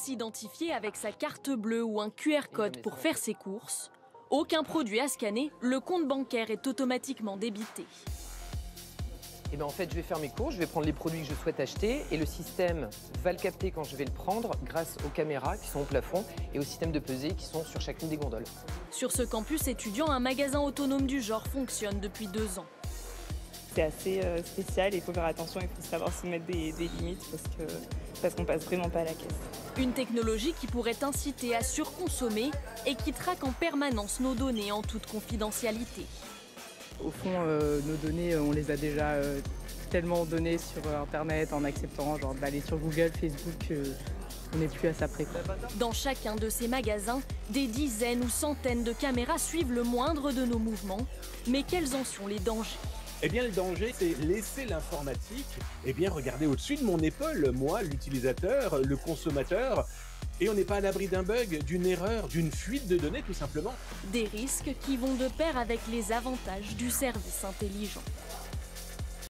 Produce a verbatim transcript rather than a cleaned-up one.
S'identifier avec sa carte bleue ou un Q R code pour faire ses courses, aucun produit à scanner, le compte bancaire est automatiquement débité. Et ben en fait, je vais faire mes courses, je vais prendre les produits que je souhaite acheter et le système va le capter quand je vais le prendre grâce aux caméras qui sont au plafond et au système de pesée qui sont sur chacune des gondoles. Sur ce campus étudiant, un magasin autonome du genre fonctionne depuis deux ans. C'est assez euh, spécial, il faut faire attention, il faut savoir se mettre des, des limites parce que parce qu'on passe vraiment pas à la caisse. Une technologie qui pourrait inciter à surconsommer et qui traque en permanence nos données en toute confidentialité. Au fond, euh, nos données, on les a déjà euh, tellement données sur Internet en acceptant genre d'aller sur Google, Facebook, euh, on n'est plus à ça près. Dans chacun de ces magasins, des dizaines ou centaines de caméras suivent le moindre de nos mouvements. Mais quels en sont les dangers ? Eh bien, le danger, c'est laisser l'informatique eh bien, regarder au-dessus de mon épaule, moi, l'utilisateur, le consommateur, et on n'est pas à l'abri d'un bug, d'une erreur, d'une fuite de données, tout simplement. Des risques qui vont de pair avec les avantages du service intelligent.